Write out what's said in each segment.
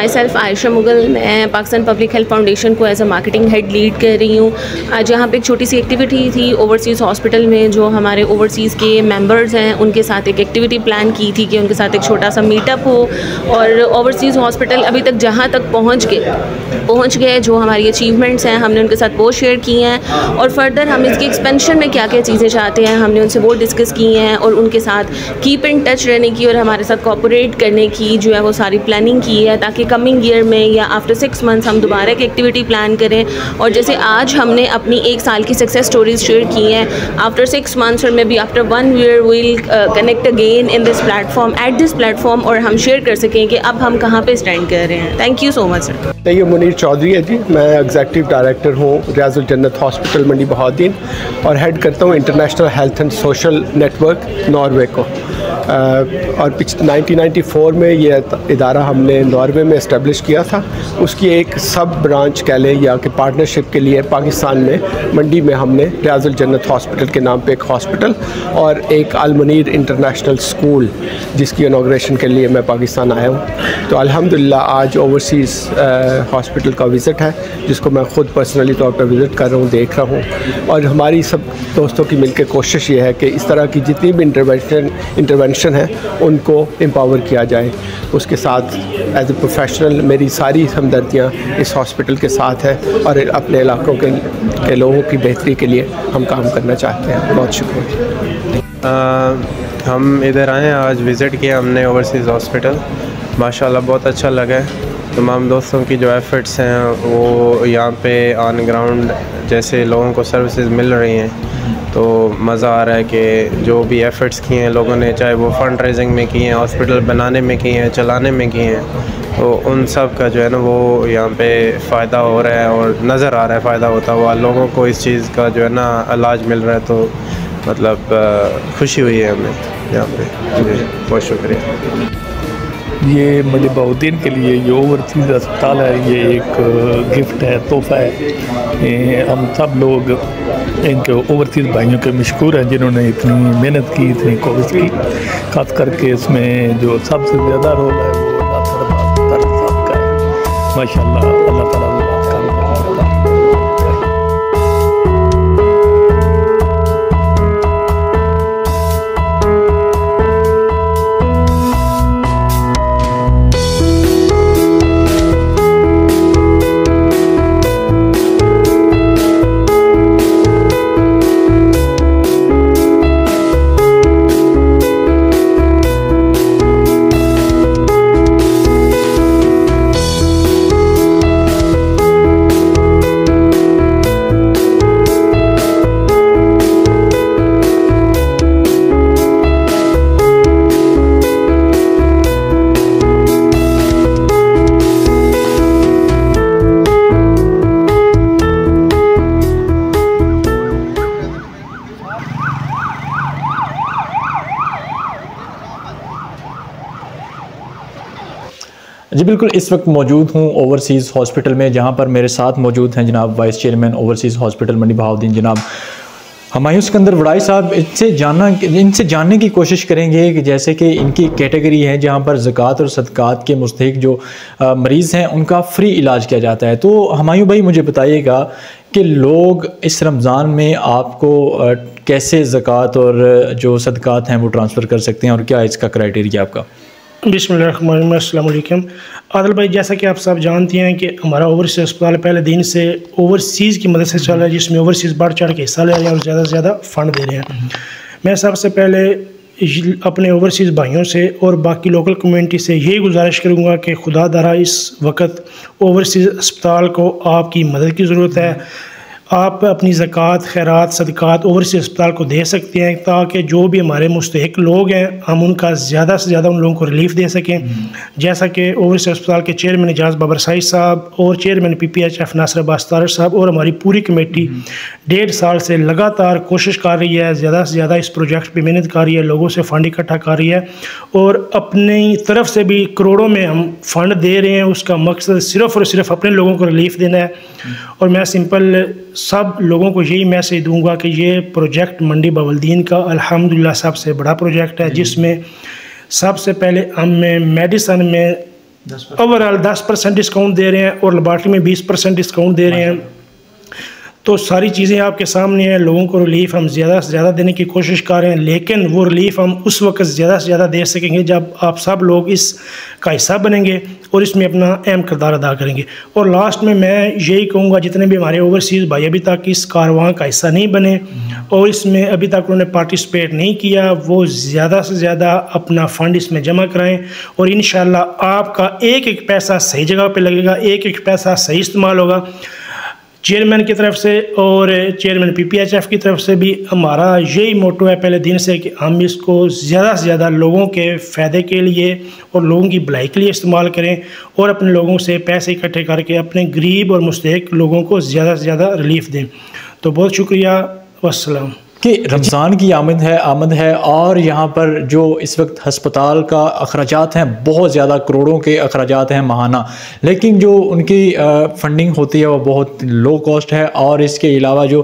My self Ayesha Mughal, मैं Pakistan public health foundation को as a marketing head lead कर रही हूँ। आज यहाँ पे एक छोटी सी एक्टिविटी थी ओवरसीज़ हॉस्पिटल में, जो हमारे ओवरसीज़ के मेंबर्स हैं उनके साथ एक एक्टिविटी प्लान की थी कि उनके साथ एक छोटा सा मीटअप हो। और ओवरसीज़ हॉस्पिटल अभी तक जहाँ तक पहुँच गए, जो हमारी अचीवमेंट्स हैं हमने उनके साथ वो शेयर किए हैं, और फर्दर हम इसकी एक्सपेंशन में क्या क्या चीज़ें चाहते हैं हमने उनसे वो डिस्कस की हैं, और उनके साथ कीप इन टच रहने की और हमारे साथ कोऑपरेट करने की जो है वो सारी प्लानिंग की है, ताकि कमिंग ईयर में या आफ्टर 6 मंथ्स हम दोबारा एक एक्टिविटी प्लान करें। और जैसे आज हमने अपनी 1 साल की सक्सेस स्टोरीज शेयर की हैं, आफ्टर 6 मंथ्स और maybe after 1 year will connect again in this platform at this platform, और हम शेयर कर सकें कि अब हम कहाँ पे स्टैंड कर रहे हैं। Thank you so much sir. ये मुनीर चौधरी है जी, मैं एग्जीक्यूटिव डायरेक्टर हूँ रियाजुल जन्नत हॉस्पिटल मंडी बहाउद्दीन, और हेड करता हूँ international health and social network Norway को। और 1994 में ये इदारा हमने नॉर्वे में इस्टेब्लिश किया था। उसकी एक सब ब्रांच कह लें या कि पार्टनरशिप के लिए पाकिस्तान में मंडी में हमने रियाजुल जन्नत हॉस्पिटल के नाम पे एक हॉस्पिटल और एक अल मुनीर इंटरनेशनल स्कूल, जिसकी इनॉग्रेशन के लिए मैं पाकिस्तान आया हूँ। तो अल्हम्दुलिल्लाह आज ओवरसीज़ हॉस्पिटल का विज़िट है, जिसको मैं ख़ुद पर्सनली तौर पर विज़िट कर रहा हूँ, देख रहा हूँ। और हमारी सब दोस्तों की मिलकर कोशिश ये है कि इस तरह की जितनी भी इंटरवेंशन है उनको एम्पावर किया जाए। उसके साथ एज ए प्रोफेशनल मेरी सारी हमदर्दियाँ इस हॉस्पिटल के साथ है, और अपने इलाकों के लोगों की बेहतरी के लिए हम काम करना चाहते हैं। बहुत शुक्रिया। हम इधर आए हैं, आज विज़िट किया हमने ओवरसीज़ हॉस्पिटल, माशाल्लाह बहुत अच्छा लगा है। तमाम दोस्तों की जो एफ़र्ट्स हैं वो यहाँ पे ऑन ग्राउंड जैसे लोगों को सर्विसेज मिल रही हैं, तो मज़ा आ रहा है कि जो भी एफ़र्ट्स किए हैं लोगों ने, चाहे वो फ़ंड रेजिंग में किए हैं, हॉस्पिटल बनाने में किए हैं, चलाने में किए हैं, तो उन सब का जो है ना वो यहाँ पे फ़ायदा हो रहा है और नज़र आ रहा है फ़ायदा होता हुआ। लोगों को इस चीज़ का जो है ना इलाज मिल रहा है, तो मतलब खुशी हुई है हमें यहाँ पे। जी बहुत शुक्रिया। ये मंडी बहाउद्दीन के लिए ये ओवरसीज़ अस्पताल है, ये एक गिफ्ट है, तोहफ़ा है। हम सब लोग इनके ओवरसीज़ भाइयों के मशकूर हैं जिन्होंने इतनी मेहनत की, इतनी कोशिश की। खास करके इसमें जो सबसे ज़्यादा रोल है वो अल्लाह साहब का है। माशाल्लाह, अल्लाह ताला जी बिल्कुल, इस वक्त मौजूद हूँ ओवरसीज़ हॉस्पिटल में, जहाँ पर मेरे साथ मौजूद हैं जनाब vice chairman overseas hospital Mandi Bahauddin जनाब हमायूं सिकंदर वड़ाई साहब। इनसे जानने की कोशिश करेंगे कि जैसे कि इनकी कैटेगरी है जहाँ पर ज़कात और सदक़ात के मुस्तहिक़ जो मरीज़ हैं उनका फ्री इलाज किया जाता है। तो हमायूं भाई मुझे बताइएगा कि लोग इस रमज़ान में आपको कैसे ज़कात और जो सदक़ात हैं वो ट्रांसफ़र कर सकते हैं, और क्या इसका क्राइटेरिया आपका? बिस्मिल्लाहिर्रहमानिर्रहीम, अस्सलाम वालेकुम। आदिल भाई, जैसा कि आप सब जानते हैं कि हमारा ओवरसीज़ अस्पताल पहले दिन से ओवरसीज़ की मदद से चल रहा है, जिसमें ओवरसीज़ बढ़ चढ़ के हिस्सा ले रहे हैं और ज़्यादा से ज़्यादा फ़ंड दे रहे हैं। मैं सबसे पहले अपने ओवरसीज़ भाइयों से और बाकी लोकल कम्युनिटी से यही गुजारिश करूँगा कि खुदा दरा इस वक्त ओवरसीज़ अस्पताल को आपकी मदद की ज़रूरत है। आप अपनी ज़कात, खैरात, सदक़ात ओवरसीज़ अस्पताल को दे सकते हैं, ताकि जो भी हमारे मुस्तहिक लोग हैं हम उनका ज़्यादा से ज़्यादा उन लोगों को रिलीफ़ दे सकें। जैसा कि ओवरसीज़ अस्पताल के चेयरमैन एजाज़ बाबरसाई साहब और चेयरमैन PPHF नासिर अब्बास तारड़ साहब और हमारी पूरी कमेटी 1.5 साल से लगातार कोशिश कर रही है, ज़्यादा से ज़्यादा इस प्रोजेक्ट पर मेहनत कर रही है, लोगों से फ़ंड इकट्ठा कर रही है, और अपनी तरफ से भी करोड़ों में हम फ़ंड दे रहे हैं। उसका मकसद सिर्फ़ और सिर्फ अपने लोगों को रिलीफ़ देना है। और मैं सिंपल सब लोगों को यही मैसेज दूंगा कि ये प्रोजेक्ट मंडी बहाउद्दीन का अल्हम्दुलिल्लाह सबसे बड़ा प्रोजेक्ट है, जिसमें सबसे पहले हमें मेडिसन में ओवरऑल 10% डिस्काउंट दे रहे हैं और लेबॉर्ट्री में 20% डिस्काउंट दे रहे हैं। तो सारी चीज़ें आपके सामने हैं। लोगों को रिलीफ हम ज़्यादा से ज़्यादा देने की कोशिश कर रहे हैं, लेकिन वो रिलीफ हम उस वक्त ज़्यादा से ज़्यादा दे सकेंगे जब आप सब लोग इसका हिस्सा बनेंगे और इसमें अपना अहम किरदार अदा करेंगे। और लास्ट में मैं यही कहूँगा, जितने भी हमारे ओवरसीज़ भाई अभी तक इस कारवां का हिस्सा नहीं बने और इसमें अभी तक उन्होंने पार्टिसिपेट नहीं किया, वो ज़्यादा से ज़्यादा अपना फ़ंड इसमें जमा कराएँ और इंशाअल्लाह आपका एक एक पैसा सही जगह पे लगेगा, एक एक पैसा सही इस्तेमाल होगा। चेयरमैन की तरफ से और चेयरमैन PPHF की तरफ से भी हमारा यही मोटो है पहले दिन से कि हम इसको ज़्यादा से ज़्यादा लोगों के फ़ायदे के लिए और लोगों की भलाई के लिए इस्तेमाल करें और अपने लोगों से पैसे इकट्ठे करके अपने गरीब और मुस्तहिक लोगों को ज़्यादा से ज़्यादा रिलीफ दें। तो बहुत शुक्रिया, वस्सलाम। कि रमज़ान की आमद है और यहाँ पर जो इस वक्त हस्पताल का अखराजात हैं बहुत ज़्यादा करोड़ों के अखराजात हैं माहाना, लेकिन जो उनकी फंडिंग होती है वो बहुत लो कॉस्ट है और इसके अलावा जो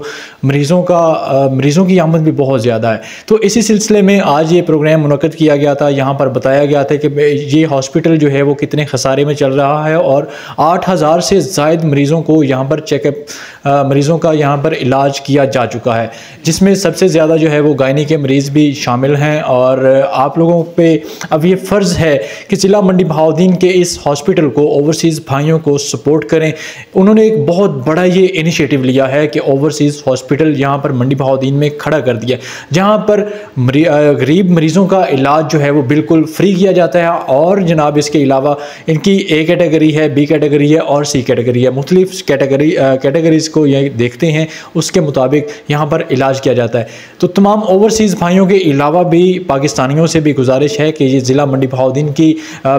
मरीज़ों की आमद भी बहुत ज़्यादा है। तो इसी सिलसिले में आज ये प्रोग्राम मुनक़्क़द किया गया था। यहाँ पर बताया गया था कि ये हॉस्पिटल जो है वो कितने खसारे में चल रहा है और 8000 से ज़ायद मरीज़ों को यहाँ पर मरीज़ों का यहाँ पर इलाज किया जा चुका है, जिसमें सबसे ज़्यादा जो है वो गायनी के मरीज़ भी शामिल हैं। और आप लोगों पे अब ये फ़र्ज़ है कि ज़िला मंडी बहाउद्दीन के इस हॉस्पिटल को ओवरसीज़ भाइयों को सपोर्ट करें। उन्होंने एक बहुत बड़ा ये इनिशिएटिव लिया है कि ओवरसीज़ हॉस्पिटल यहाँ पर मंडी बहाउद्दीन में खड़ा कर दिया, जहाँ पर गरीब मरीज़ों का इलाज जो है वो बिल्कुल फ्री किया जाता है। और जनाब इसके अलावा इनकी A कैटेगरी है, B कैटेगरी है और C कैटेगरी है। मुख्तलिफ कैटेगरीज़ को ये देखते हैं, उसके मुताबिक यहाँ पर इलाज किया जाता है। तो तमाम ओवरसीज़ भाइयों के अलावा भी पाकिस्तानियों से भी गुजारिश है कि ये ज़िला मंडी बहाउद्दीन की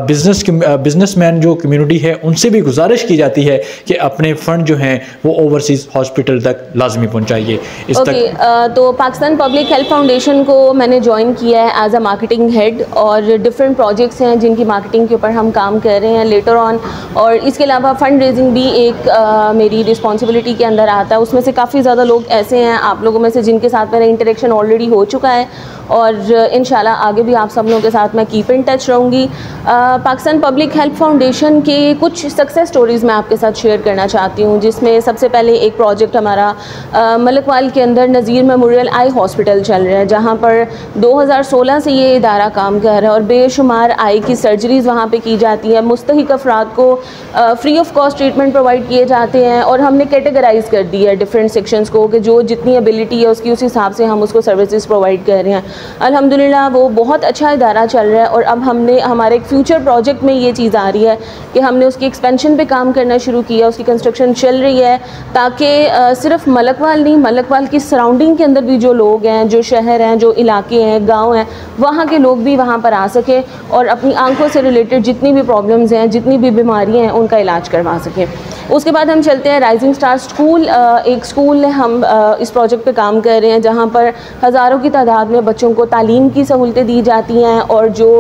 बिजनेसमैन जो कम्युनिटी है उनसे भी गुजारिश की जाती है कि अपने फ़ंड जो हैं वो ओवरसीज़ हॉस्पिटल तक लाजमी पहुँचाइए। तो पाकिस्तान पब्लिक हेल्थ फाउंडेशन को मैंने ज्वाइन किया है एज अ मार्केटिंग हेड और डिफरेंट प्रोजेक्ट्स हैं जिनकी मार्केटिंग के ऊपर हम काम कर रहे हैं लेटर ऑन। और इसके अलावा फ़ंड रेजिंग भी एक मेरी रिस्पॉन्सिबिलिटी के अंदर आता है। उसमें से काफ़ी ज़्यादा लोग ऐसे हैं आप लोगों में से जिनके साथ मेरा इंटरेक्शन ऑलरेडी हो चुका है और इंशाल्लाह आगे भी आप सब लोगों के साथ मैं कीप इन टच रहूँगी। पाकिस्तान पब्लिक हेल्थ फाउंडेशन के कुछ सक्सेस स्टोरीज़ मैं आपके साथ शेयर करना चाहती हूँ, जिसमें सबसे पहले एक प्रोजेक्ट हमारा मलकवाल के अंदर नज़ीर मेमोरियल आई हॉस्पिटल चल रहा है, जहाँ पर 2016 से ये इदारा काम कर रहा है और बेशुमार आई की सर्जरीज़ वहाँ पे की जाती है। मुस्तहिक अफराद को free of cost treatment provide किए जाते हैं और हमने कैटेगराइज़ कर दी है डिफरेंट सेक्शंस को कि जो जितनी एबिलिटी है उसकी उस हिसाब से हम उसको सर्विसेज प्रोवाइड कर रहे हैं। अल्हम्दुलिल्लाह वो बहुत अच्छा इदारा चल रहा है और अब हमारे एक फ्यूचर प्रोजेक्ट में ये चीज़ आ रही है कि हमने उसकी एक्सपेंशन पे काम करना शुरू किया, उसकी कंस्ट्रक्शन चल रही है ताकि सिर्फ मलकवाल नहीं, मलकवाल की सराउंडिंग के अंदर भी जो लोग हैं, जो शहर हैं, जो इलाके हैं, गाँव हैं, वहाँ के लोग भी वहाँ पर आ सकें और अपनी आंखों से रिलेटेड जितनी भी प्रॉब्लम्स हैं, जितनी भी बीमारियाँ हैं, उनका इलाज करवा सकें। उसके बाद हम चलते हैं राइजिंग स्टार स्कूल। एक स्कूल है, हम इस प्रोजेक्ट पे काम कर रहे हैं जहाँ पर हज़ारों की तादाद में बच्चों को तालीम की सहूलतें दी जाती हैं और जो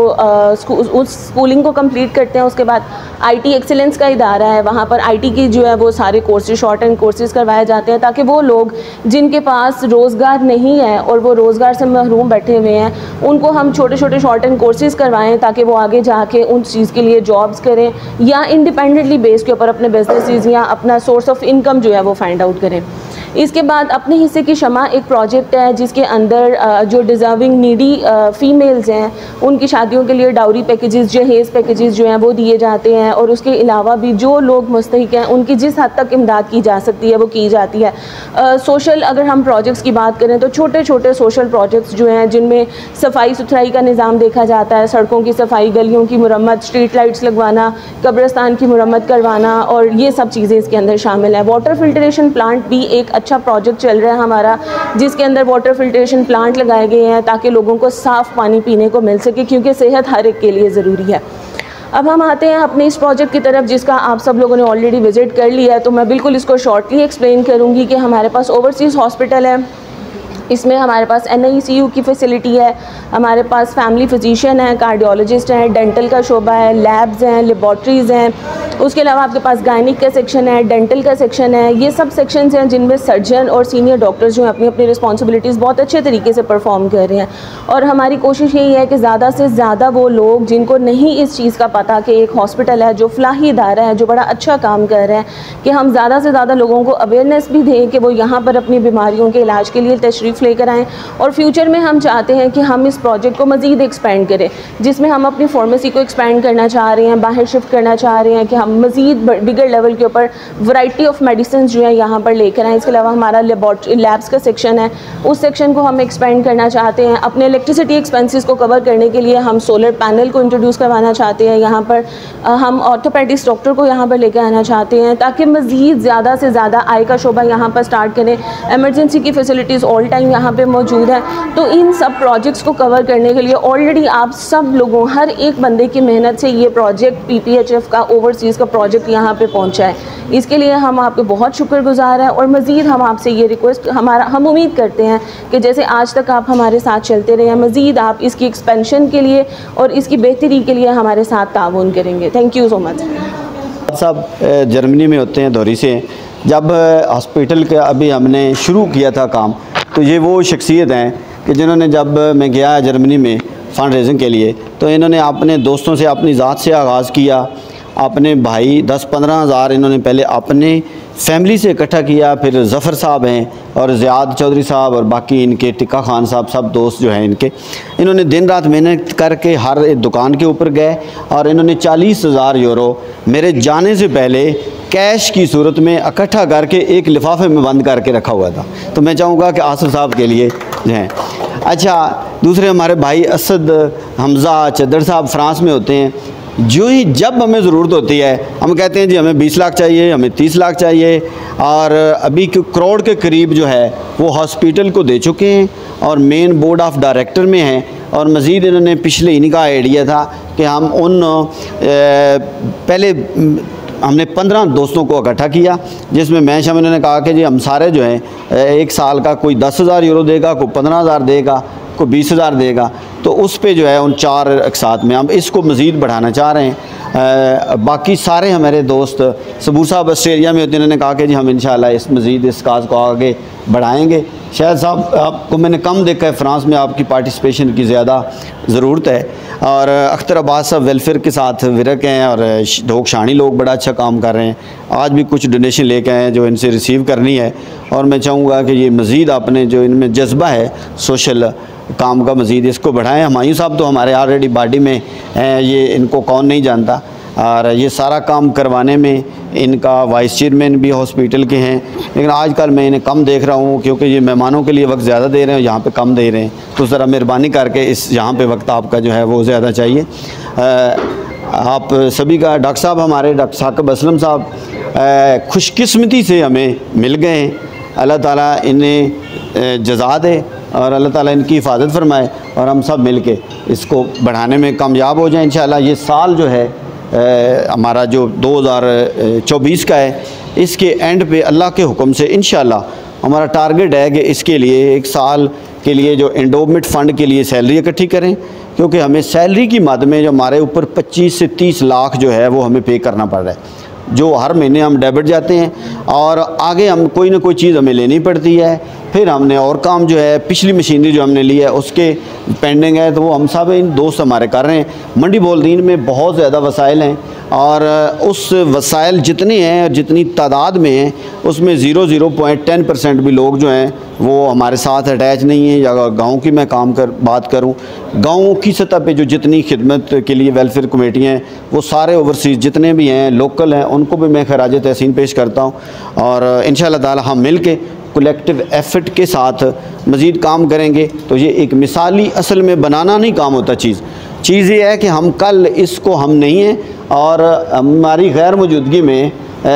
उस स्कूलिंग को कंप्लीट करते हैं उसके बाद IT एक्सीलेंस का इदारा है, वहाँ पर IT की जो है वो सारे कोर्सेज, शॉर्ट एंड कोर्सेज करवाए जाते हैं ताकि वो लोग जिनके पास रोज़गार नहीं है और वो रोज़गार से महरूम बैठे हुए हैं उनको हम छोटे छोटे शॉर्ट एंड कोर्सेज करवाएं ताकि वो आगे जाके उन चीज़ के लिए जॉब्स करें या इंडिपेंडेंटली बेस के ऊपर अपने बिजनेस या अपना सोर्स ऑफ इनकम जो है वो फाइंड आउट करें। इसके बाद अपने हिस्से की शमा एक प्रोजेक्ट है जिसके अंदर जो डिज़र्विंग नीडी फ़ीमेल्स हैं उनकी शादियों के लिए डाउरी पैकेजेस, जहेज़ पैकेजेस जो हैं वो दिए जाते हैं और उसके अलावा भी जो लोग मुस्तहिक हैं उनकी जिस हद तक इमदाद की जा सकती है वो की जाती है। सोशल अगर हम प्रोजेक्ट्स की बात करें तो छोटे छोटे सोशल प्रोजेक्ट्स जो हैं जिनमें सफाई सुथराई का निज़ाम देखा जाता है, सड़कों की सफाई, गलियों की मुरम्मत, स्ट्रीट लाइट्स लगवाना, कब्रिस्तान की मुरम्मत करवाना और ये सब चीज़ें इसके अंदर शामिल है। वाटर फिल्ट्रेशन प्लांट भी एक अच्छा प्रोजेक्ट चल रहा है हमारा, जिसके अंदर वाटर फिल्ट्रेशन प्लांट लगाए गए हैं ताकि लोगों को साफ़ पानी पीने को मिल सके, क्योंकि सेहत हर एक के लिए ज़रूरी है। अब हम आते हैं अपने इस प्रोजेक्ट की तरफ जिसका आप सब लोगों ने ऑलरेडी विज़िट कर लिया है, तो मैं बिल्कुल इसको शॉर्टली एक्सप्लेन करूँगी कि हमारे पास ओवरसीज़ हॉस्पिटल है इसमें हमारे पास NICU की फैसिलिटी है, हमारे पास फैमिली फिजिशियन है, कार्डियोलॉजिस्ट हैं, डेंटल का शोबा है, लैब्स हैं, लेबॉर्ट्रीज़ हैं, उसके अलावा आपके पास गायनिक का सेक्शन है, डेंटल का सेक्शन है। ये सब सेक्शंस हैं जिनमें सर्जन और सीनियर डॉक्टर्स जो हैं अपनी अपनी रिस्पॉन्सिबिलिटीज़ बहुत अच्छे तरीके से परफॉर्म कर रहे हैं। और हमारी कोशिश यही है कि ज़्यादा से ज़्यादा वो लोग जिनको नहीं इस चीज़ का पता कि एक हॉस्पिटल है जो फलाही इदारा है, जो बड़ा अच्छा काम कर रहा है, कि हम ज़्यादा से ज़्यादा लोगों को अवेयरनेस भी दें कि वो यहाँ पर अपनी बीमारियों के इलाज के लिए तशरीफ़ लेकर आएँ। और फ्यूचर में हम चाहते हैं कि हम इस प्रोजेक्ट को मज़ीद एक्सपेंड करें, जिसमें हम अपनी फार्मेसी को एक्सपेंड करना चाह रहे हैं, बाहर शिफ्ट करना चाह रहे हैं कि हम मज़ीद बिगर लेवल के ऊपर वैरायटी ऑफ मेडिसिन जो है यहाँ पर लेकर आएँ। इसके अलावा हमारा लैब्स का सेक्शन है, उस सेक्शन को हम एक्सपेंड करना चाहते हैं। अपने इलेक्ट्रिसिटी एक्सपेंसेस को कवर करने के लिए हम सोलर पैनल को इंट्रोड्यूस करवाना चाहते हैं यहाँ पर। हम ऑर्थोपेडिक्स डॉक्टर को यहाँ पर लेकर आना चाहते हैं ताकि मज़ीद ज़्यादा से ज़्यादा आई का शोबा यहाँ पर स्टार्ट करें। एमरजेंसी की फैसिलिटीज़ ऑल टाइम यहाँ पर मौजूद है। तो इन सब प्रोजेक्ट्स को कवर करने के लिए ऑलरेडी आप सब लोगों, हर एक बंदे की मेहनत से ये प्रोजेक्ट PPHF का ओवरसीज़ का प्रोजेक्ट यहाँ पे पहुँचा है। इसके लिए हम आपके बहुत शुक्रगुजार हैं और मज़ीद हम आपसे ये रिक्वेस्ट हम उम्मीद करते हैं कि जैसे आज तक आप हमारे साथ चलते रहे हैं, मज़ीद आप इसकी एक्सपेंशन के लिए और इसकी बेहतरी के लिए हमारे साथ ताउन करेंगे। Thank you so much. साहब जर्मनी में होते हैं, धौरी से। जब हॉस्पिटल का अभी हमने शुरू किया था काम, तो ये वो शख्सियत हैं कि जिन्होंने, जब मैं गया जर्मनी में फ़ंड रेजिंग के लिए, तो इन्होंने अपने दोस्तों से, अपनी ज़ात से आगाज़ किया। अपने भाई 10-15 हज़ार इन्होंने पहले अपने फैमिली से इकट्ठा किया। फिर ज़फ़र साहब हैं और ज़ियाद चौधरी साहब और बाकी इनके टिक्का खान साहब, सब दोस्त जो हैं इनके, इन्होंने दिन रात मेहनत करके हर एक दुकान के ऊपर गए और इन्होंने 40,000 यूरो मेरे जाने से पहले कैश की सूरत में इकट्ठा करके एक लिफाफे में बंद करके रखा हुआ था। तो मैं चाहूँगा कि आसिफ साहब के लिए जो हैं। अच्छा, दूसरे हमारे भाई असद, हमज़ा, चद्दर साहब फ्रांस में होते हैं। जब हमें ज़रूरत होती है हम कहते हैं जी हमें 20 लाख चाहिए, हमें 30 लाख चाहिए, और अभी करोड़ के करीब जो है वो हॉस्पिटल को दे चुके हैं और मेन बोर्ड ऑफ डायरेक्टर में हैं। और मज़ीद इन्होंने पिछले इनका आइडिया था कि हम पहले हमने 15 दोस्तों को इकट्ठा किया, जिसमें मैं शामिल। इन्होंने कहा कि जी हम सारे जो हैं एक साल का कोई 10,000 यूरो देगा, कोई 15,000 देगा, कोई 20,000 देगा। तो उस पे जो है उन 4 एक साथ में हम इसको मज़ीद बढ़ाना चाह रहे हैं। बाकी सारे हमारे दोस्त, सबूर साहब ऑस्ट्रेलिया में होते हैं, उन्होंने कहा कि जी हम इंशाल्लाह इस मज़ीद इस काज को आगे बढ़ाएंगे। शायद साहब आपको मैंने कम देखा है, फ्रांस में आपकी पार्टिसिपेशन की ज़्यादा ज़रूरत है। और अख्तर अब्बास साहब वेलफेयर के साथ विरक हैं और ढोक शानी लोग बड़ा अच्छा काम कर रहे हैं। आज भी कुछ डोनेशन लेके आए हैं जो इनसे रिसीव करनी है। और मैं चाहूँगा कि ये मज़ीद आपने जो इनमें जज्बा है सोशल काम का, मज़ीद इसको बढ़ाएं। हुमायूं साहब तो हमारे ऑलरेडी बॉडी में हैं, ये इनको कौन नहीं जानता। और ये सारा काम करवाने में इनका वाइस चेयरमैन भी हॉस्पिटल के हैं, लेकिन आजकल मैं इन्हें कम देख रहा हूँ क्योंकि ये मेहमानों के लिए वक्त ज़्यादा दे रहे हैं, यहाँ पे कम दे रहे हैं। तो ज़रा मेहरबानी करके इस यहाँ पे वक्त आपका जो है वो ज़्यादा चाहिए। आप सभी का, डॉक्टर साहब हमारे डॉक्टर साकिब असलम साहब खुशकिस्मती से हमें मिल गए हैं। अल्लाह ताला इन्हें जज़ा दे और अल्लाह ताला इनकी हिफाजत फरमाए और हम सब मिल के इसको बढ़ाने में कामयाब हो जाएं इंशाअल्लाह। ये साल जो है हमारा जो 2024 का है, इसके एंड पे अल्लाह के हुक्म से इंशाअल्लाह हमारा टारगेट है कि इसके लिए एक साल के लिए जो एंडोमेंट फ़ंड के लिए सैलरी इकट्ठी करें, क्योंकि हमें सैलरी की मद में जो हमारे ऊपर 25 से 30 लाख जो है वो हमें पे करना पड़ रहा है, जो हर महीने हम डेबिट जाते हैं और आगे हम कोई ना कोई चीज़ हमें लेनी पड़ती है। फिर हमने और काम जो है पिछली मशीनरी जो हमने ली है उसके पेंडिंग है, तो वो हम सब इन दोस्त हमारे कर रहे हैं। मंडी बोलदीन में बहुत ज़्यादा वसाइल हैं और उस वसाइल जितने हैं और जितनी तादाद में हैं उसमें 0.10% भी लोग जो हैं वो हमारे साथ अटैच नहीं हैं। या गाँव की मैं बात करूँ, गाँव की सतह पे जो जितनी खिदमत के लिए वेलफेयर कमेटियाँ हैं वो सारे ओवरसीज़ जितने भी हैं, लोकल हैं, उनको भी मैं खराज तहसीन पेश करता हूँ। और इंशाअल्लाह ताला हम मिल के कलेक्टिव एफर्ट के साथ मज़ीद काम करेंगे तो ये एक मिसाली, असल में बनाना नहीं काम होता चीज़ ये है कि हम कल इसको हम नहीं हैं और हमारी गैर मौजूदगी में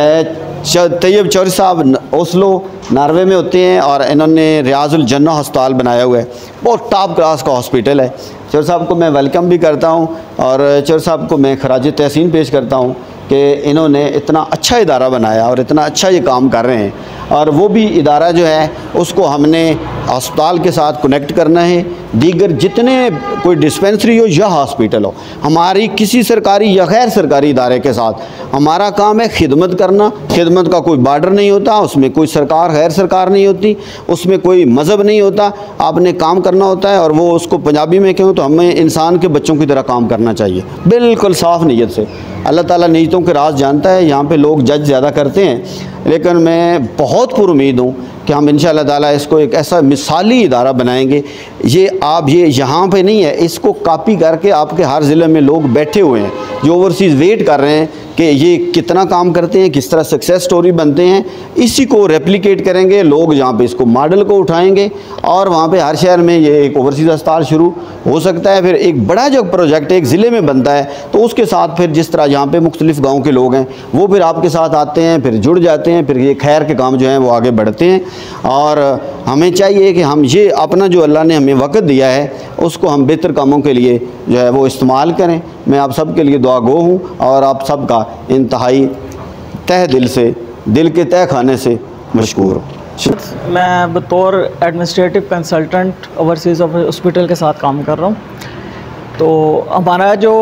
तैयब चौधरी साहब ओस्लो नॉर्वे में होते हैं और इन्होंने रियाजुल जन्ना अस्पताल बनाया हुआ है, बहुत टॉप क्लास का हॉस्पिटल है। चौधरी साहब को मैं वेलकम भी करता हूं और चौधरी साहब को मैं खराज तहसीन पेश करता हूं कि इन्होंने इतना अच्छा इदारा बनाया और इतना अच्छा ये काम कर रहे हैं। और वो भी इदारा जो है उसको हमने अस्पताल के साथ कनेक्ट करना है, दीगर जितने कोई डिस्पेंसरी हो या हॉस्पिटल हो, हमारी किसी सरकारी या गैर सरकारी इदारे के साथ हमारा काम है खिदमत करना। खिदमत का कोई बार्डर नहीं होता, उसमें कोई सरकार गैर सरकार नहीं होती, उसमें कोई मज़हब नहीं होता, आपने काम करना होता है। और वो उसको पंजाबी में कहूँ तो हमें इंसान के बच्चों की तरह काम करना चाहिए, बिल्कुल साफ़ नीयत से। अल्लाह ताला नीयतों के राज जानता है। यहाँ पे लोग जज ज़्यादा करते हैं, लेकिन मैं बहुत पुरुमीद हूँ कि हम इंशाअल्लाह ताला इसको एक ऐसा मिसाली इदारा बनाएंगे। ये आप ये यहाँ पे नहीं है, इसको कॉपी करके आपके हर ज़िले में लोग बैठे हुए हैं जो ओवरसीज़ वेट कर रहे हैं कि ये कितना काम करते हैं, किस तरह सक्सेस स्टोरी बनते हैं। इसी को रेप्लिकेट करेंगे लोग, जहाँ पे इसको मॉडल को उठाएंगे और वहाँ पे हर शहर में ये एक ओवरसीज़ अस्पताल शुरू हो सकता है। फिर एक बड़ा जो प्रोजेक्ट एक ज़िले में बनता है तो उसके साथ फिर जिस तरह यहाँ पे मुख्तलिफ़ गाँव के लोग हैं वो फिर आपके साथ आते हैं, फिर जुड़ जाते हैं, फिर ये खैर के काम जो हैं वो आगे बढ़ते हैं। और हमें चाहिए कि हम ये अपना जो अल्लाह ने हमें वक़्त दिया है उसको हम बेहतर कामों के लिए जो है वो इस्तेमाल करें। मैं आप सब के लिए दुआ गो हूँ और आप सब का इंतहाई तह दिल से, दिल के तह खाने से मशकूर हूँ। मैं बतौर एडमिनिस्ट्रेटिव कंसल्टेंट ओवरसीज़ हॉस्पिटल के साथ काम कर रहा हूँ। तो हमारा जो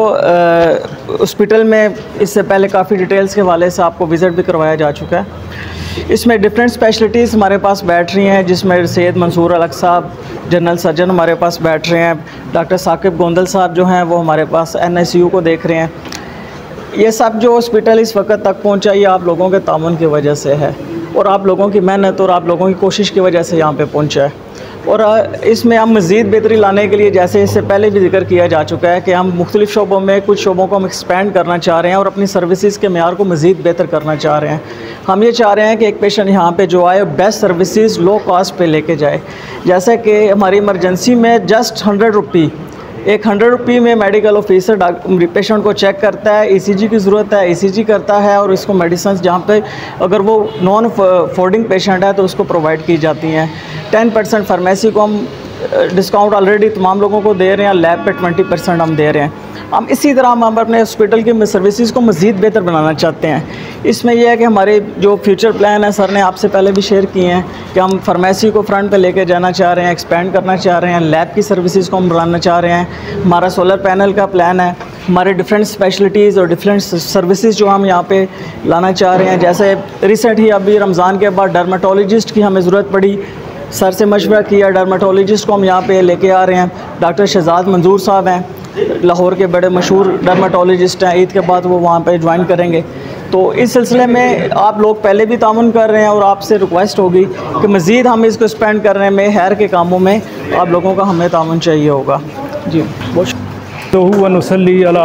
हॉस्पिटल में इससे पहले काफ़ी डिटेल्स के हवाले से आपको विज़िट भी करवाया जा चुका है। इसमें डिफरेंट स्पेशलिटीज़ हमारे पास बैठ रही हैं, जिसमें सैयद मंसूर अलग साहब जनरल सर्जन हमारे पास बैठ रहे हैं, डॉक्टर साकिब गोंदल साहब जो हैं वो हमारे पास NICU को देख रहे हैं। ये सब जो हॉस्पिटल इस वक्त तक पहुंचा ये आप लोगों के ताउन की वजह से है और आप लोगों की मेहनत और आप लोगों की कोशिश की वजह से यहाँ पे पहुंचा है। और इसमें हम मज़ीद बेहतरी लाने के लिए, जैसे इससे पहले भी जिक्र किया जा चुका है कि हम मुख्तलिफ़ शोबों में कुछ शोबों को हम एक्सपेंड करना चाह रहे हैं और अपनी सर्विसेज के मेयार को मज़ीद बेहतर करना चाह रहे हैं। हम ये चाह रहे हैं कि एक पेशेंट यहाँ पे जो आए बेस्ट सर्विसेज लो कॉस्ट पे लेके जाए। जैसे कि हमारी इमरजेंसी में जस्ट 100 रुपये, एक 100 रुपये में मेडिकल ऑफिसर पेशेंट को चेक करता है, ECG की ज़रूरत है ECG करता है और इसको मेडिसिन जहाँ पे अगर वो नॉन अफोर्डिंग पेशेंट है तो उसको प्रोवाइड की जाती हैं। 10% फार्मेसी को हम डिस्काउंट ऑलरेडी तमाम लोगों को दे रहे हैं, लैब पे 20% हम दे रहे हैं। हम इसी तरह हम अपने हॉस्पिटल की सर्विसेज को मज़ीद बेहतर बनाना चाहते हैं। इसमें यह है कि हमारे जो फ्यूचर प्लान है सर ने आपसे पहले भी शेयर किए हैं कि हम फार्मेसी को फ्रंट पे लेके जाना चाह रहे हैं, एक्सपेंड करना चाह रहे हैं, लैब की सर्विसेज को हम बढ़ाना चाह रहे हैं। हमारा सोलर पैनल का प्लान है, हमारे डिफरेंट स्पेशलिटीज़ और डिफरेंट सर्विसेज जो हम यहाँ पे लाना चाह रहे हैं। जैसे रिसेंट ही अभी रमज़ान के बाद डर्माटोलॉजिस्ट की हमें ज़रूरत पड़ी, सर से मशवरा किया, डर्माटोलॉजिस्ट को हम यहाँ पे लेके आ रहे हैं। डॉक्टर शहजाद मंजूर साहब हैं, लाहौर के बड़े मशहूर डर्माटोलॉजिस्ट हैं, ईद के बाद वो वहाँ पे ज्वाइन करेंगे। तो इस सिलसिले में आप लोग पहले भी तामुन कर रहे हैं और आपसे रिक्वेस्ट होगी कि मज़ीद हम इसको स्पेंड करने में, खैर के कामों में आप लोगों का हमें तामुन चाहिए होगा। जी बहुत तो हुआ नसल्ली अला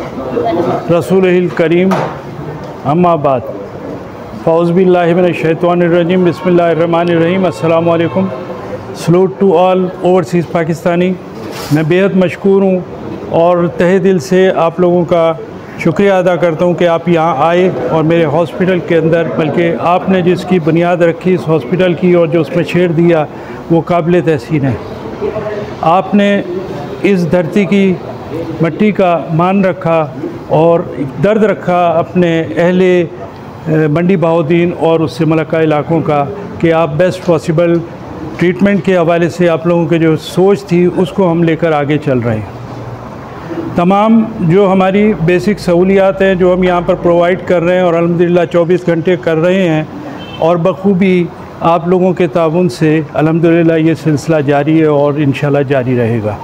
रसूलिल करीम, अम्मा बाद, फ़ौज़ बिल्लाहि मिनश शैतानिर रजीम, बिस्मिल्लाहिर रहमानिर रहीम। अस्सलामु अलैकुम। Salute to all overseas Pakistani. मैं बेहद मशकूर हूँ और तहे दिल से आप लोगों का शुक्रिया अदा करता हूँ कि आप यहाँ आए और मेरे हॉस्पिटल के अंदर, बल्कि आपने जिसकी बुनियाद रखी इस हॉस्पिटल की और जो उसमें शेर दिया वो काबिल तहसीन है। आपने इस धरती की मिट्टी का मान रखा और दर्द रखा अपने अहले मंडी बहाउद्दीन और उससे मुलक्का इलाकों का कि आप बेस्ट पॉसिबल ट्रीटमेंट के हवाले से आप लोगों की जो सोच थी उसको हम लेकर आगे चल रहे हैं। तमाम जो हमारी बेसिक सहूलियात हैं जो हम यहाँ पर प्रोवाइड कर रहे हैं और अल्हम्दुलिल्लाह 24 घंटे कर रहे हैं और बखूबी आप लोगों के ताउन से अल्हम्दुलिल्लाह ये सिलसिला जारी है और इंशाल्लाह जारी रहेगा।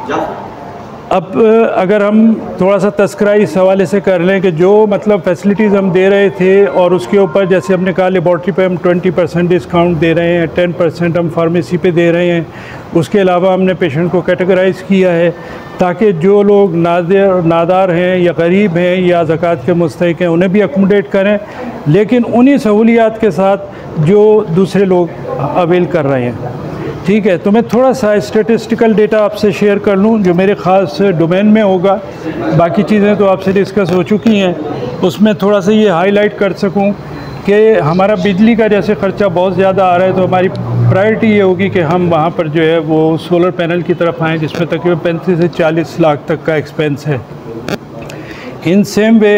अब अगर हम थोड़ा सा तस्करा इस हवाले से कर लें कि जो मतलब फ़ैसिलिटीज़ हम दे रहे थे और उसके ऊपर जैसे हमने कहा लेबॉर्ट्री पे हम 20% डिस्काउंट दे रहे हैं, 10% हम फार्मेसी पे दे रहे हैं। उसके अलावा हमने पेशेंट को कैटेगराइज़ किया है ताकि जो लोग नादार हैं या गरीब हैं या ज़कात के मुस्तहिक हैं उन्हें भी अकोमोडेट करें, लेकिन उन्हीं सहूलियात के साथ जो दूसरे लोग अवेल कर रहे हैं। ठीक है, तो मैं थोड़ा सा स्टेटिस्टिकल डेटा आपसे शेयर कर लूँ जो मेरे ख़ास डोमेन में होगा। बाकी चीज़ें तो आपसे डिस्कस हो चुकी हैं, उसमें थोड़ा सा ये हाईलाइट कर सकूँ कि हमारा बिजली का जैसे ख़र्चा बहुत ज़्यादा आ रहा है तो हमारी प्रायोरिटी ये होगी कि हम वहाँ पर जो है वो सोलर पैनल की तरफ आएँ जिसमें तकरीबन 35 से 40 लाख तक का एक्सपेंस है। इन सेम वे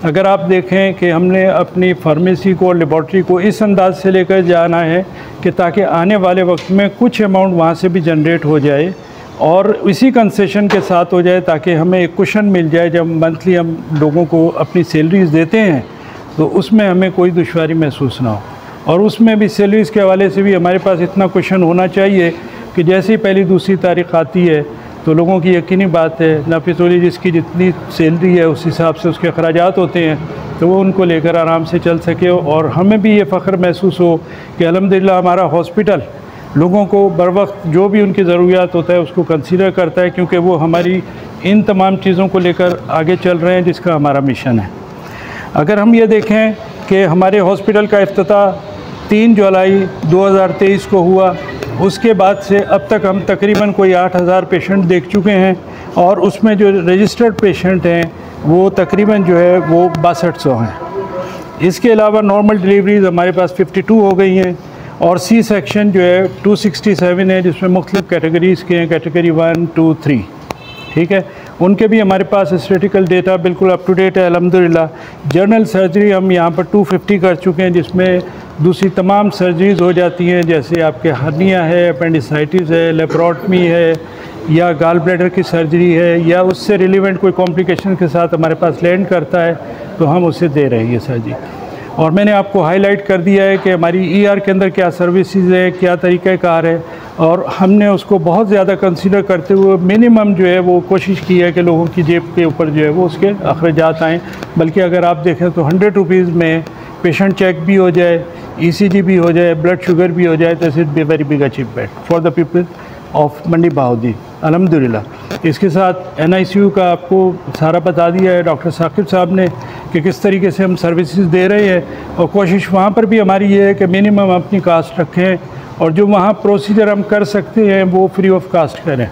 अगर आप देखें कि हमने अपनी फार्मेसी को, लेबॉर्ट्री को इस अंदाज से लेकर जाना है कि ताकि आने वाले वक्त में कुछ अमाउंट वहाँ से भी जनरेट हो जाए और इसी कंसेशन के साथ हो जाए, ताकि हमें एक कुशन मिल जाए जब मंथली हम लोगों को अपनी सैलरीज़ देते हैं तो उसमें हमें कोई दुश्वारी महसूस ना हो। और उसमें भी सैलरीज़ के हवाले से भी हमारे पास इतना कुशन होना चाहिए कि जैसे ही पहली दूसरी तारीख आती है तो लोगों की यकीनी बात है नाफिज़ोली जिसकी जितनी सैलरी है उस हिसाब से उसके अखराजात होते हैं, तो वो उनको लेकर आराम से चल सके। और हमें भी ये फ़ख्र महसूस हो कि अल्हम्दुलिल्लाह हमारा हॉस्पिटल लोगों को बर वक्त जो भी उनकी ज़रूरियात होता है उसको कंसीडर करता है, क्योंकि वो हमारी इन तमाम चीज़ों को लेकर आगे चल रहे हैं जिसका हमारा मिशन है। अगर हम ये देखें कि हमारे हॉस्पिटल का इफ्तिताह 3 जुलाई 2023 को हुआ, उसके बाद से अब तक हम तकरीबन कोई 8000 पेशेंट देख चुके हैं और उसमें जो रजिस्टर्ड पेशेंट हैं वो तकरीबन जो है वो 6200 हैं। इसके अलावा नॉर्मल डिलीवरीज़ हमारे पास 52 हो गई हैं और सी सेक्शन जो है 267 है, जिसमें मुख्तलिफ़ कैटेगरीज़ के हैं, कैटेगरी 1, 2, 3, ठीक है। उनके भी हमारे पास स्टैटिकल डेटा बिल्कुल अप टू डेट है अल्हम्दुलिल्लाह। जनरल सर्जरी हम यहाँ पर 250 कर चुके हैं, जिसमें दूसरी तमाम सर्जरीज़ हो जाती हैं, जैसे आपके हर्निया है, अपेंडिसाइटिस है, लेप्रोटमी है या गाल ब्लैडर की सर्जरी है या उससे रिलेवेंट कोई कॉम्प्लिकेशन के साथ हमारे पास लैंड करता है तो हम उसे दे रहे हैं ये सर्जरी। और मैंने आपको हाईलाइट कर दिया है कि हमारी ईआर के अंदर क्या सर्विसेज है, क्या तरीक़ाकार है, और हमने उसको बहुत ज़्यादा कंसीडर करते हुए मिनिमम जो है वो कोशिश की है कि लोगों की जेब के ऊपर जो है वो उसके अखराजात आएँ। बल्कि अगर आप देखें तो 100 रुपीज़ में पेशेंट चेक भी हो जाए, ECG भी हो जाए, ब्लड शुगर भी हो जाए, तो it be very big achievement for the people of Mandi Bahauddin अल्हम्दुलिल्लाह। इसके साथ NICU का आपको सारा बता दिया है डॉक्टर साकिब साहब ने कि किस तरीके से हम सर्विसेज दे रहे हैं, और कोशिश वहाँ पर भी हमारी ये है कि मिनिमम अपनी कास्ट रखें और जो वहाँ प्रोसीजर हम कर सकते हैं वो फ्री ऑफ कास्ट करें।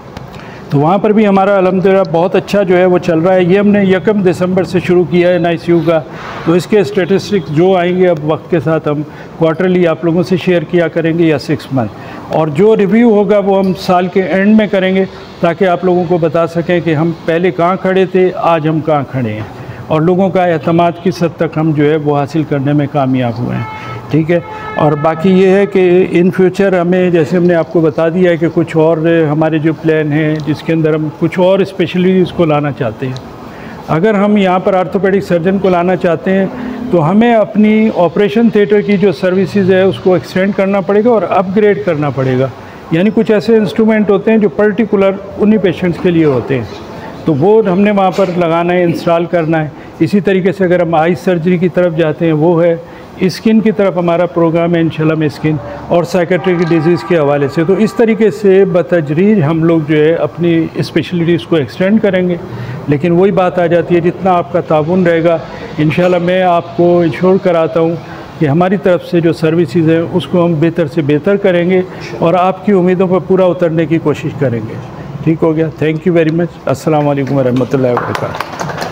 तो वहाँ पर भी हमारा अल्हम्दुलिल्लाह बहुत अच्छा जो है वो चल रहा है। ये हमने 1 दिसंबर से शुरू किया है NICU का, तो इसके स्टेटिस्टिक्स जो आएंगे अब वक्त के साथ हम क्वार्टरली आप लोगों से शेयर किया करेंगे या 6 मंथ, और जो रिव्यू होगा वो हम साल के एंड में करेंगे ताकि आप लोगों को बता सकें कि हम पहले कहाँ खड़े थे, आज हम कहाँ खड़े हैं, और लोगों का एतमाद किस हद तक हम जो है वो हासिल करने में कामयाब हुए हैं, ठीक है। और बाकी ये है कि इन फ्यूचर हमें, जैसे हमने आपको बता दिया है कि कुछ और हमारे जो प्लान हैं जिसके अंदर हम कुछ और स्पेशलिटीज़ को लाना चाहते हैं। अगर हम यहाँ पर आर्थोपेडिक सर्जन को लाना चाहते हैं तो हमें अपनी ऑपरेशन थिएटर की जो सर्विसेज है उसको एक्सटेंड करना पड़ेगा और अपग्रेड करना पड़ेगा। यानी कुछ ऐसे इंस्ट्रूमेंट होते हैं जो पर्टिकुलर उन्हीं पेशेंट्स के लिए होते हैं, तो वो हमने वहाँ पर लगाना है, इंस्टॉल करना है। इसी तरीके से अगर हम आई सर्जरी की तरफ जाते हैं वो है, स्किन की तरफ हमारा प्रोग्राम है इंशाल्लाह में स्किन और साइकेट्रिक डिजीज़ के हवाले से। तो इस तरीके से बतदरीज हम लोग जो है अपनी स्पेशलिटीज़ को एक्सटेंड करेंगे। लेकिन वही बात आ जाती है, जितना आपका ताउन रहेगा इंशाल्लाह मैं आपको इंश्योर कराता हूँ कि हमारी तरफ से जो सर्विसेज है उसको हम बेहतर से बेहतर करेंगे और आपकी उम्मीदों पर पूरा उतरने की कोशिश करेंगे। ठीक हो गया, थैंक यू वेरी मच। अस्सलाम वालेकुम रहमतुल्लाहि व बरकातहू।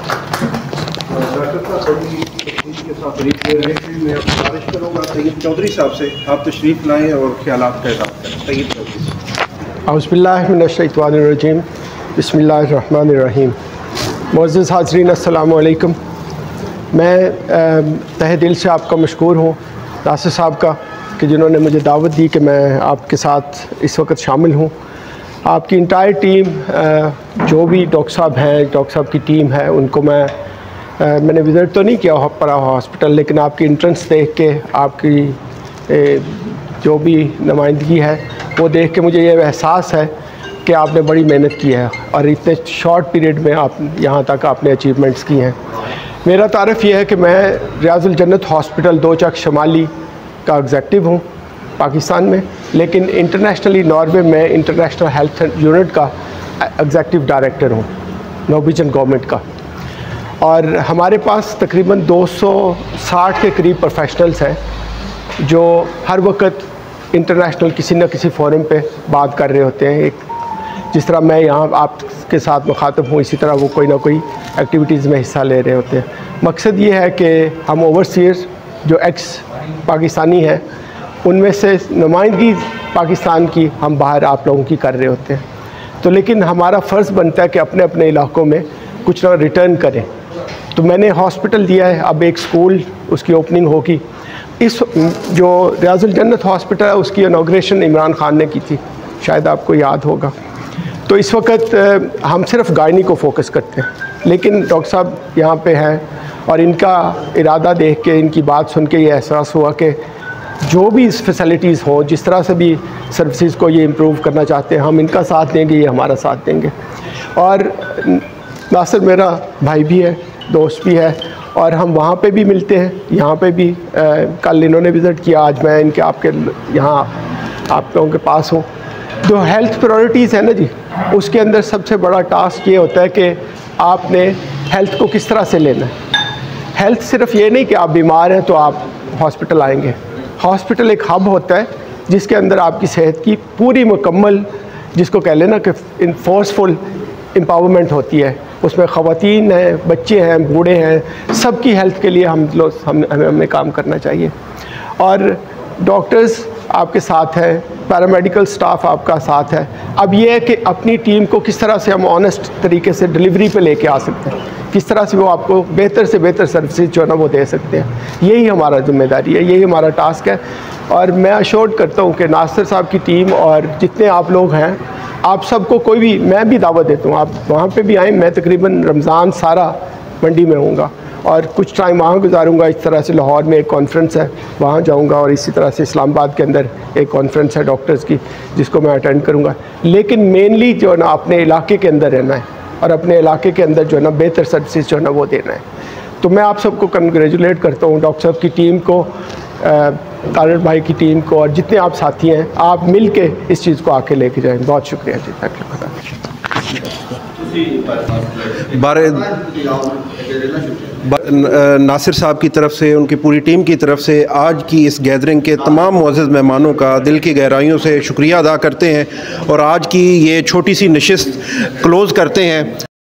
मैं गुजारिश करूँगा तैयब चौधरी साहब से आप तशरीफ़ लाएँ और ख्यालात का इज़हार करें। तैयब चौधरी साहब। औज़ुबिल्लाहिमिनश्शैतानिर्रजीम, बिस्मिल्लाहिर्रहमानिर्रहीम। मुअज़्ज़िज़ हाज़रीन, अस्सलामु अलैकुम। मैं तहे दिल से आपका मशकूर हूँ नासिर साहब का कि जिन्होंने मुझे दावत दी कि मैं आपके साथ इस वक्त शामिल हूँ। आपकी इंटायर टीम, जो भी डॉक्टर साहब हैं, डॉक्टर साहब की टीम है, उनको मैंने विज़िट तो नहीं किया परा हॉस्पिटल, लेकिन आपकी इंट्रेंस देख के, आपकी जो भी नुमाइंदगी है वो देख के मुझे ये एहसास है कि आपने बड़ी मेहनत की है और इतने शॉर्ट पीरियड में आप यहाँ तक आपने अचीवमेंट्स की हैं। मेरा तारफ़ ये है कि मैं रियाजुल जन्नत हॉस्पिटल 2 चक शमाली का एग्जेक्टिव हूँ पाकिस्तान में, लेकिन इंटरनेशनली नॉर्वे में इंटरनेशनल हेल्थ यूनिट का एग्जेक्टिव डायरेक्टर हूँ, नॉर्वेजियन गवर्नमेंट का। और हमारे पास तकरीबन 260 के करीब प्रोफेशनल्स हैं जो हर वक्त इंटरनेशनल किसी न किसी फोरम पे बात कर रहे होते हैं। एक जिस तरह मैं यहाँ आपके साथ मुखातब हूँ, इसी तरह वो कोई ना कोई एक्टिविटीज़ में हिस्सा ले रहे होते हैं। मकसद ये है कि हम ओवरसीयर्स जो एक्स पाकिस्तानी हैं उनमें से नुमाइंदगी पाकिस्तान की हम बाहर आप लोगों की कर रहे होते हैं। तो लेकिन हमारा फ़र्ज़ बनता है कि अपने अपने इलाक़ों में कुछ ना रिटर्न करें। तो मैंने हॉस्पिटल दिया है, अब एक स्कूल उसकी ओपनिंग होगी। इस जो रियाजुल जन्नत हॉस्पिटल है उसकी इनॉग्रेशन इमरान खान ने की थी, शायद आपको याद होगा। तो इस वक्त हम सिर्फ गायनी को फोकस करते हैं, लेकिन डॉक्टर साहब यहाँ पे हैं और इनका इरादा देख के, इनकी बात सुन के ये एहसास हुआ कि जो भी इस फैसिलिटीज़ हों, जिस तरह से भी सर्विसेज को ये इम्प्रूव करना चाहते हैं, हम इनका साथ देंगे, ये हमारा साथ देंगे। और नासिर मेरा भाई भी है, दोस्त भी है, और हम वहाँ पे भी मिलते हैं, यहाँ पे भी कल इन्होंने विज़िट किया, आज मैं इनके आपके यहाँ आप लोगों के पास हूँ। जो हेल्थ प्रायोरिटीज़ है ना जी, उसके अंदर सबसे बड़ा टास्क ये होता है कि आपने हेल्थ को किस तरह से लेना है। हेल्थ सिर्फ ये नहीं कि आप बीमार हैं तो आप हॉस्पिटल आएंगे। हॉस्पिटल एक हब होता है जिसके अंदर आपकी सेहत की पूरी मुकम्मल, जिसको कह लेना कि फोर्सफुल एम्पावरमेंट होती है। उसमें ख़वातीन हैं, बच्चे हैं, बूढ़े हैं, सबकी हेल्थ के लिए हमें काम करना चाहिए। और डॉक्टर्स आपके साथ हैं, पैरामेडिकल स्टाफ आपका साथ है। अब ये है कि अपनी टीम को किस तरह से हम ऑनेस्ट तरीके से डिलीवरी पे लेके आ सकते हैं, किस तरह से वो आपको बेहतर से बेहतर सर्विसेज जो है ना वो दे सकते हैं। यही हमारा जिम्मेदारी है, यही हमारा टास्क है। और मैं अश्योर करता हूँ कि नासिर साहब की टीम और जितने आप लोग हैं, आप सबको कोई भी, मैं भी दावत देता हूँ, आप वहाँ पे भी आएँ। मैं तकरीबन रमज़ान सारा मंडी में हूँगा और कुछ टाइम वहाँ गुजारूँगा। इस तरह से लाहौर में एक कॉन्फ्रेंस है, वहाँ जाऊँगा, और इसी तरह से इस्लामाबाद के अंदर एक कॉन्फ्रेंस है डॉक्टर्स की, जिसको मैं अटेंड करूँगा। लेकिन मेनली जो है ना अपने इलाके के अंदर रहना है और अपने इलाके के अंदर जो है ना बेहतर सर्विसेज जो है ना वो देना है। तो मैं आप सबको कंग्रेचुलेट करता हूँ, डॉक्टर साहब की टीम को, तारिक भाई की टीम को, और जितने आप साथी हैं, आप मिल के इस चीज़ को आके लेके जाएँ। बहुत शुक्रिया जी। नासिर साहब की तरफ से, उनकी पूरी टीम की तरफ से आज की इस गैदरिंग के तमाम मुअज़्ज़ज़ मेहमानों का दिल की गहराइयों से शुक्रिया अदा करते हैं और आज की ये छोटी सी नशिस्त क्लोज़ करते हैं।